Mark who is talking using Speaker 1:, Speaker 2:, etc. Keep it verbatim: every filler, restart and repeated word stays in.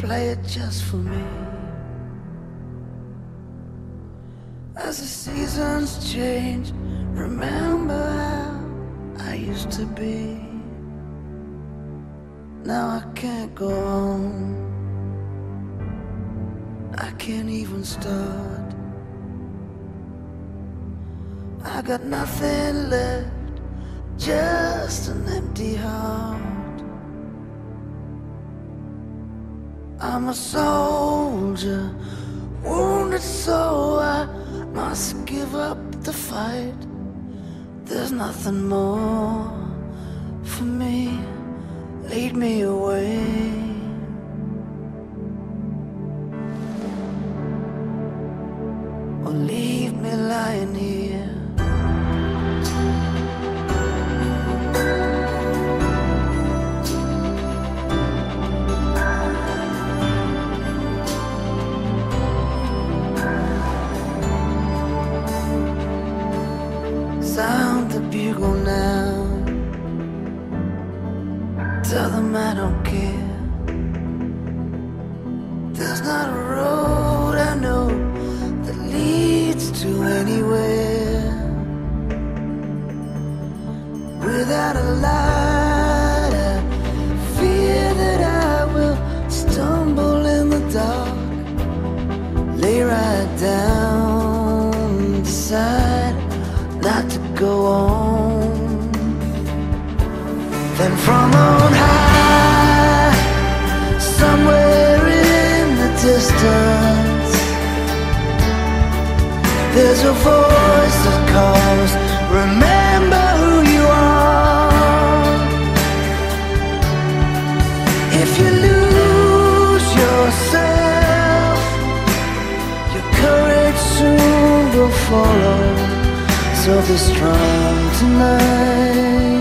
Speaker 1: play it just for me. As the seasons change, remember how I used to be. Now I can't go on, I can't even start. I got nothing left, just an empty heart. I'm a soldier, wounded so I must give up the fight. There's nothing more for me, lead me away. Or leave me lying here. Sound the bugle now, tell them I don't care. There's not a road I know that leads to anywhere without a light. I fear that I will stumble in the dark, lay right down, decide not to go on. Then from on high, somewhere in the distance, there's a voice that calls, remember who you are. If you lose yourself, your courage soon will follow. So be strong tonight.